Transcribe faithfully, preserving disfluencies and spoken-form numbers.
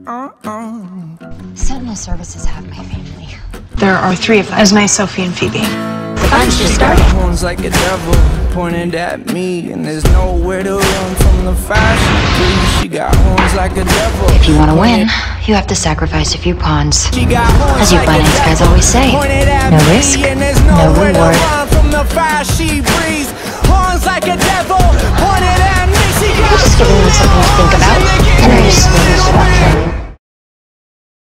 Sentinel services have my family. There are three of them. Esme, Sophie, and Phoebe. The fun's just started. Horns like a devil pointed at me, and there's nowhere to run from the fashion. She got horns like a devil. If you want to win, you have to sacrifice a few pawns. As you finance guys always say, no risk, no reward. From the fire she breathes, horns like a devil pointed at me. I'm just giving you something to think about, and I just about killing.